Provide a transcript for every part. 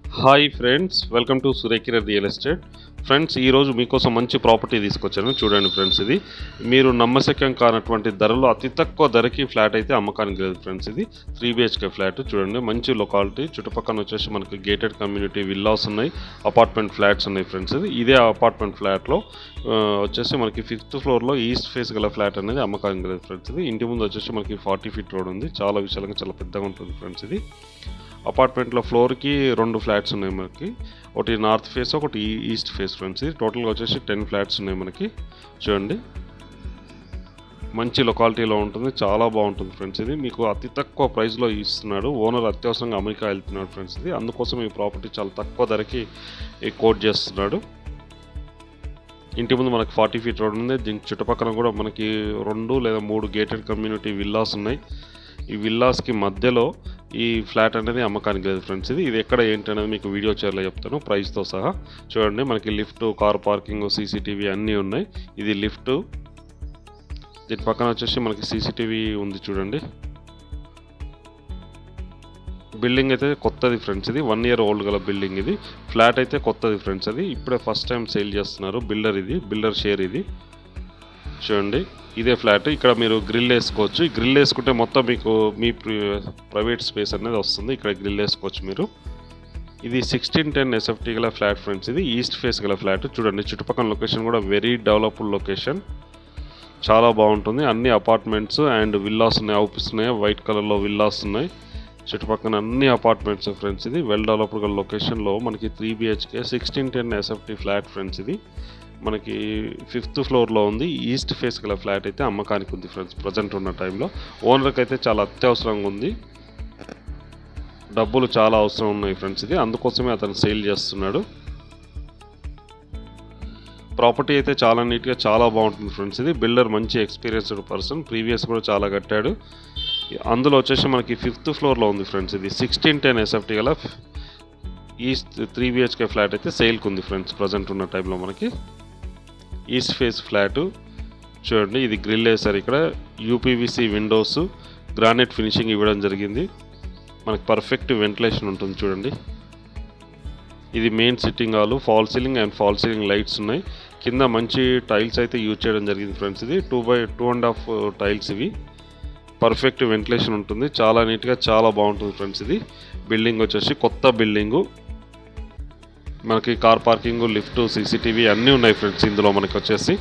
Hi friends, welcome to సురేకిర real estate. Friends, ఈరోజు మీకోసం మంచి ప్రాపర్టీ తీసుకొచ్చాను. చూడండి ఫ్రెండ్స్, ఇది మీరు నమ్మశక్యం కానటువంటి ధరలో అతి తక్కువ ధరకి ఫ్లాట్ అయితే అమ్మకానికి లేదు ఫ్రెండ్స్. ఇది 3 BHK ఫ్లాట్. చూడండి, మంచి లొకాలిటీ. చుట్టుపక్కల వచ్చేసి మనకి గేటెడ్ కమ్యూనిటీ విల్లాస్ ఉన్నాయి, అపార్ట్మెంట్ ఫ్లాట్స్ ఉన్నాయి ఫ్రెండ్స్. ఇదే అపార్ట్మెంట్ ఫ్లాట్లో వచ్చేసి మనకి 5th ఫ్లోర్లో ఈస్ట్ ఫేస్ గల ఫ్లాట్ అనేది అమ్మకానికి లేదు ఫ్రెండ్స్. ఇది ఇంటి ముందు వచ్చేసి మనకి 40 feet రోడ్ ఉంది. చాలా విశాలంగా చాలా పెద్దగా ఉంటుంది ఫ్రెండ్స్. ఇది అపార్ట్మెంట్లో ఫ్లోర్కి 2 ఫ్లాట్స్ ఉన్నాయి మనకి. ఒకటి నార్త్ ఫేస్, ఒకటి ఈస్ట్ ఫేస్ ఫ్రెండ్స్. ఇది టోటల్గా వచ్చేసి 10 ఫ్లాట్స్ ఉన్నాయి మనకి. చూడండి, మంచి లొకాలిటీలో ఉంటుంది, చాలా బాగుంటుంది ఫ్రెండ్స్. ఇది మీకు అతి తక్కువ ప్రైస్లో ఇస్తున్నాడు. ఓనర్ అత్యవసరంగా అమెరికా వెళ్తున్నాడు ఫ్రెండ్స్. ఇది అందుకోసం ఈ ప్రాపర్టీ చాలా తక్కువ ధరకి కోట్ చేస్తున్నాడు. ఇంటి ముందు మనకి 40 feet రోడ్ ఉంది. దీనికి చుట్టుపక్కల కూడా మనకి 2 లేదా 3 గేటెడ్ కమ్యూనిటీ విల్లాస్ ఉన్నాయి. ఈ విల్లాస్కి మధ్యలో ఈ ఫ్లాట్ అనేది అమ్మకానికి లేదు ఫ్రెండ్స్. ఇది ఎక్కడ ఏంటి అనేది మీకు వీడియో చివరిలో చెప్తాను ప్రైస్తో సహా. చూడండి, మనకి లిఫ్ట్, కార్ పార్కింగ్, CCTV అన్నీ ఉన్నాయి. ఇది లిఫ్ట్. దీని పక్కన వచ్చేసి మనకి CCTV ఉంది. చూడండి, బిల్డింగ్ అయితే కొత్తది ఫ్రెండ్స్. ఇది 1 year ఓల్డ్ గల బిల్డింగ్. ఇది ఫ్లాట్ అయితే కొత్తది ఫ్రెండ్స్. అది ఇప్పుడే ఫస్ట్ టైం సేల్ చేస్తున్నారు. బిల్డర్ షేర్ ఇది. చూడండి, ఇదే ఫ్లాట్. ఇక్కడ మీరు గ్రిల్ వేసుకోవచ్చు. ఈ గ్రిల్ వేసుకుంటే మొత్తం మీకు మీ ప్రైవేట్ స్పేస్ అనేది వస్తుంది. ఇక్కడ గ్రిల్ వేసుకోవచ్చు మీరు. ఇది 1610 SFT గల ఫ్లాట్ ఫ్రెండ్స్. ఇది ఈస్ట్ ఫేస్ గల ఫ్లాట్. చూడండి, చుట్టుపక్కల లొకేషన్ కూడా వెరీ డెవలప్డ్ లొకేషన్, చాలా బాగుంటుంది. అన్ని అపార్ట్మెంట్స్ అండ్ విల్లాస్ ఉన్నాయి, అవుపిస్తున్నాయి. వైట్ కలర్లో విల్లాస్ ఉన్నాయి. చుట్టుపక్కల అన్ని అపార్ట్మెంట్స్ ఫ్రెండ్స్. ఇది వెల్ డెవలప్డ్ గల లొకేషన్లో మనకి 3 BHK 1610 SFT ఫ్లాట్ ఫ్రెండ్స్. ఇది మనకి 5th ఫ్లోర్లో ఉంది. ఈస్ట్ ఫేస్ గల ఫ్లాట్ అయితే అమ్మకానికి ఉంది ఫ్రెండ్స్. ప్రజెంట్ ఉన్న టైంలో ఓనర్కి అయితే చాలా అత్యవసరంగా ఉంది. డబ్బులు చాలా అవసరం ఉన్నాయి ఫ్రెండ్స్. ఇది అందుకోసమే అతను సేల్ చేస్తున్నాడు. ప్రాపర్టీ అయితే చాలా నీట్గా, చాలా బాగుంటుంది ఫ్రెండ్స్. ఇది బిల్డర్ మంచి ఎక్స్పీరియన్స్డ్ పర్సన్, ప్రీవియస్ కూడా చాలా కట్టాడు. అందులో వచ్చేసి మనకి 5th ఫ్లోర్లో ఉంది ఫ్రెండ్స్. ఇది 1610 SFT గల ఈస్ట్ 3 BHK ఫ్లాట్ అయితే సేల్కి ఉంది ఫ్రెండ్స్. ప్రజెంట్ ఉన్న టైంలో మనకి ఈస్ట్ ఫేస్ ఫ్లాటు. చూడండి, ఇది గ్రిల్ వేసారు. ఇక్కడ UPVC విండోస్, గ్రానైట్ ఫినిషింగ్ ఇవ్వడం జరిగింది. మనకి పర్ఫెక్ట్ వెంటిలేషన్ ఉంటుంది. చూడండి, ఇది main sitting hall, fall ceiling and fall ceiling lights ఉన్నాయి. కింద మంచి టైల్స్ అయితే యూజ్ చేయడం జరిగింది ఫ్రెండ్స్. ఇది 2x2.5 టైల్స్. ఇవి పర్ఫెక్ట్ వెంటిలేషన్ ఉంటుంది. చాలా నీట్గా, చాలా బాగుంటుంది ఫ్రెండ్స్. ఇది బిల్డింగ్ వచ్చేసి కొత్త బిల్డింగు. మనకి కార్ పార్కింగ్, లిఫ్ట్, CCTV అన్నీ ఉన్నాయి ఫ్రెండ్స్. ఇందులో మనకి వచ్చేసి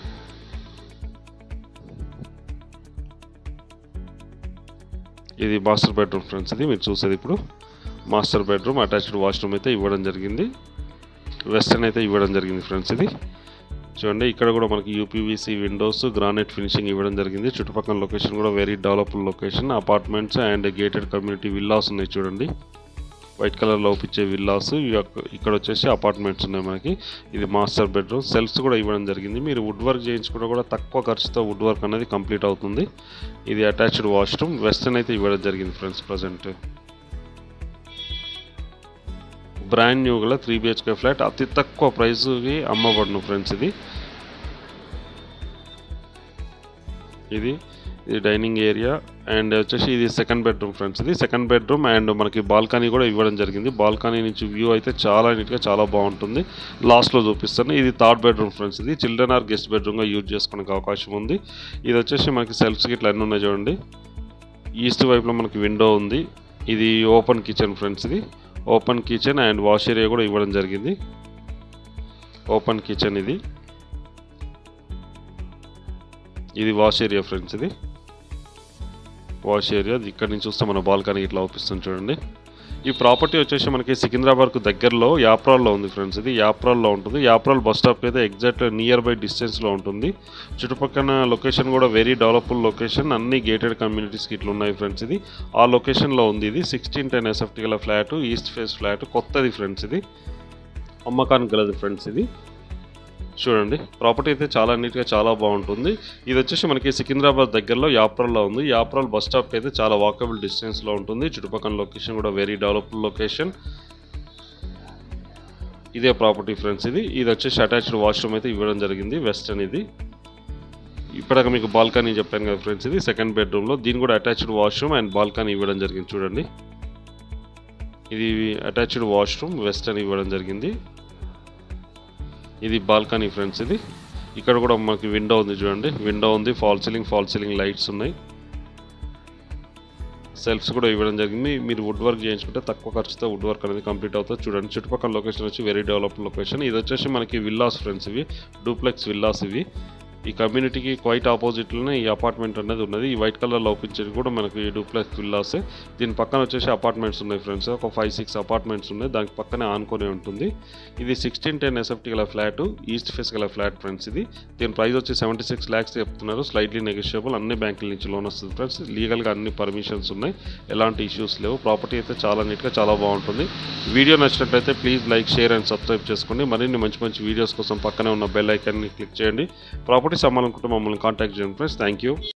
ఇది మాస్టర్ బెడ్రూమ్ ఫ్రెండ్స్. ఇది మీరు చూసేది ఇప్పుడు మాస్టర్ బెడ్రూమ్. అటాచ్డ్ వాష్రూమ్ అయితే ఇవ్వడం జరిగింది. వెస్టర్న్ అయితే ఇవ్వడం జరిగింది ఫ్రెండ్స్. ఇది చూడండి, ఇక్కడ కూడా మనకి UPVC విండోస్, గ్రానైట్ ఫినిషింగ్ ఇవ్వడం జరిగింది. చుట్టుపక్కల లొకేషన్ కూడా very developed location. Apartments and gated community villas ఉన్నాయి. చూడండి, వైట్ కలర్లో ఒప్పించే విల్లాస్. ఇక్కడ వచ్చేసి అపార్ట్మెంట్స్ ఉన్నాయి మనకి. ఇది మాస్టర్ బెడ్రూమ్. సెల్ఫ్స్ కూడా ఇవ్వడం జరిగింది. మీరు వుడ్ వర్క్ చేయించుకుంటే కూడా తక్కువ ఖర్చుతో వుడ్ వర్క్ అనేది కంప్లీట్ అవుతుంది. ఇది అటాచ్డ్ వాష్రూమ్. వెస్టర్న్ అయితే ఇవ్వడం జరిగింది ఫ్రెండ్స్. ప్రజెంట్ బ్రాండ్ న్యూ గల 3 BHK ఫ్లాట్ అతి తక్కువ ప్రైస్కి అమ్మబడును ఫ్రెండ్స్. ఇది డైనింగ్ ఏరియా అండ్ వచ్చేసి ఇది సెకండ్ బెడ్రూమ్ ఫ్రెండ్స్. ఇది సెకండ్ బెడ్రూమ్ అండ్ మనకి బాల్కనీ కూడా ఇవ్వడం జరిగింది. బాల్కనీ నుంచి వ్యూ అయితే చాలా నీట్గా, చాలా బాగుంటుంది. లాస్ట్లో చూపిస్తాను. ఇది థర్డ్ బెడ్రూమ్ ఫ్రెండ్స్. ఇది చిల్డ్రన్ ఆర్ గెస్ట్ బెడ్రూమ్గా యూజ్ చేసుకోవడానికి అవకాశం ఉంది. ఇది వచ్చేసి మనకి సెల్ఫ్స్కి ఇట్లా అన్నీ ఉన్నాయి. చూడండి, ఈస్ట్ వైపులో మనకి విండో ఉంది. ఇది ఓపెన్ కిచెన్ ఫ్రెండ్స్. ఇది open kitchen and wash area కూడా ఇవ్వడం జరిగింది. Open kitchen. ఇది వాష్ ఏరియా ఫ్రెండ్స్. ఇది వాష్ ఏరియా. ఇక్కడ నుంచి చూస్తే మన బాల్కనీ ఇట్లా అవుపిస్తుంది. చూడండి, ఈ ప్రాపర్టీ వచ్చేసి మనకి సికింద్రాబాద్కు దగ్గరలో యాప్రాల్లో ఉంది ఫ్రెండ్స్. ఇది యాప్రాల్లో ఉంటుంది. యాప్రాల్ బస్ స్టాప్ అయితే ఎగ్జాక్ట్ నియర్ బై డిస్టెన్స్లో ఉంటుంది. చుట్టుపక్కల లొకేషన్ కూడా వెరీ డెవలప్డ్ లొకేషన్. అన్ని గేటెడ్ కమ్యూనిటీస్కి ఇట్లా ఉన్నాయి ఫ్రెండ్స్. ఇది ఆ లొకేషన్లో ఉంది. ఇది 1610 SFT గల ఫ్లాట్, ఈస్ట్ ఫేస్ ఫ్లాట్, కొత్తది ఫ్రెండ్స్. ఇది అమ్మకానికి గలది ఫ్రెండ్స్. ఇది చూడండి, ప్రాపర్టీ అయితే చాలా నీట్గా, చాలా బాగుంటుంది. ఇది వచ్చేసి మనకి సికింద్రాబాద్ దగ్గరలో యాప్రాల్లో ఉంది. యాప్రాల్ బస్ స్టాప్కి అయితే చాలా వాకబుల్ డిస్టెన్స్లో ఉంటుంది. చుట్టుపక్కల లొకేషన్ కూడా వెరీ డెవలప్డ్ లొకేషన్. ఇదే ప్రాపర్టీ ఫ్రెండ్స్. ఇది వచ్చేసి అటాచ్డ్ వాష్రూమ్ అయితే ఇవ్వడం జరిగింది. వెస్టర్న్. ఇది ఇప్పటిదాకా మీకు బాల్కనీ చెప్పాను కదా ఫ్రెండ్స్. ఇది సెకండ్ బెడ్రూమ్లో. దీని కూడా అటాచ్డ్ వాష్రూమ్ అండ్ బాల్కనీ ఇవ్వడం జరిగింది. చూడండి, ఇది అటాచ్డ్ వాష్రూమ్ వెస్టర్న్ ఇవ్వడం జరిగింది. ఇది బాల్కనీ ఫ్రెండ్స్. ఇది ఇక్కడ కూడా మనకి విండో ఉంది చూడండి, విండో ఉంది, ఫాల్ సీలింగ్ లైట్స్ ఉన్నాయి, సెల్ఫ్స్ కూడా ఇవ్వడం జరిగింది. మీరు వుడ్ వర్క్ చేయించుకుంటే తక్కువ ఖర్చుతో వుడ్ వర్క్ అనేది కంప్లీట్ అవుతుంది. చూడండి చుట్టుపక్కల లొకేషన్ వచ్చి వెరీ డెవలప్డ్ లొకేషన్. ఇది వచ్చేసి మనకి విల్లాస్ ఫ్రెండ్స్, ఇవి డూప్లెక్స్ విల్లాస్. ఇవి ఈ కమ్యూనిటీకి క్వైట్ ఆపోజిట్లోనే ఈ అపార్ట్మెంట్ అనేది ఉన్నది. ఈ వైట్ కలర్లో ఓపించేది కూడా మనకి డూప్లెక్స్ విల్లాస్. దీని పక్కన వచ్చేసి అపార్ట్మెంట్స్ ఉన్నాయి ఫ్రెండ్స్, ఒక 5-6 అపార్ట్మెంట్స్ ఉన్నాయి, దానికి పక్కనే ఆనుకొని ఉంటుంది. ఇది 1610 ఎస్ఎఫ్టీ గల ఫ్లాట్, ఈస్ట్ ఫేస్ గల ఫ్లాట్ ఫ్రెండ్స్. ఇది దీని ప్రైస్ వచ్చి 76 lakhs చెప్తున్నారు, స్లైట్లీ నెగోషియబుల్. అన్ని బ్యాంకుల నుంచి లోన్ వస్తుంది ఫ్రెండ్స్, లీగల్గా అన్ని పర్మిషన్స్ ఉన్నాయి, ఎలాంటి ఇష్యూస్ లేవు. ప్రాపర్టీ అయితే చాలా నీట్గా చాలా బాగుంటుంది. వీడియో నచ్చినట్లయితే please like, share and subscribe చేసుకోండి. మరిన్ని మంచి వీడియోస్ కోసం పక్కనే ఉన్న బెల్ ఐకాన్ని క్లిక్ చేయండి. ప్రాపర్టీస్ అమ్మాలనుకుంటే మమ్మల్ని కాంటాక్ట్ చేయండి ఫ్రెండ్స్. Thank you.